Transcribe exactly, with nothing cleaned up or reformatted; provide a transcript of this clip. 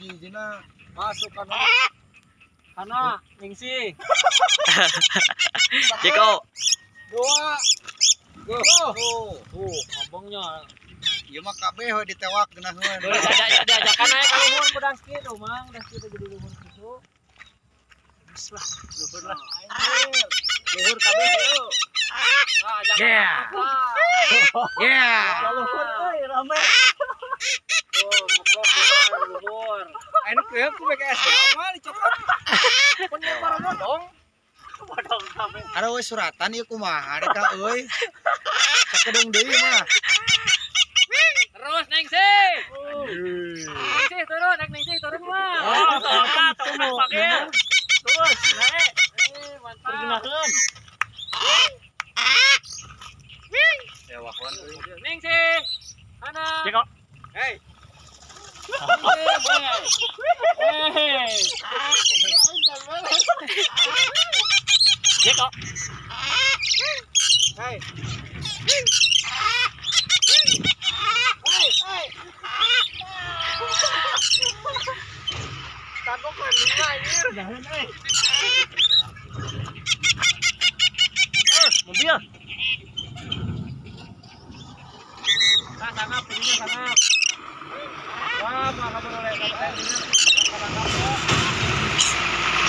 hiji-hijina masuk kana Kana ningsi. Ciko. dua go Tuh, ngobongnya. ieu mah kabeh we ditewak geunaheun. Boleh ada diajakan aja ka luhur ku Daski tuh, Mang. Daski teh jadi luhur kitu. Geus lah, luhur lah. Anjir. Luhur kabeh yuk. Ah, ajak. Yeah. Yeah. Luhur euy, rame. Oh, ngeplok luhur. Anu keuk ku B K S mah dicopot. Penyebar dong. Bodong kabeh. Ada we suratan ieu kumaha dek ka euy. Sakedeng deui mah. Terus Ningsi. Ningsi turun, naik Ningsi turun mah. Oh, mantap, panggil. Terus, naik. Eh, mantap. Pergunakan. Sewahan euy. Ningsi. Mana? Ciko. Hei. Hei. Ciko. Hei. Kagok lima anjir. Jangan euy. Eh, mobil. Nah, sangap, ininya sangap. Wah, malah boleh sampai ini. Sangap kok.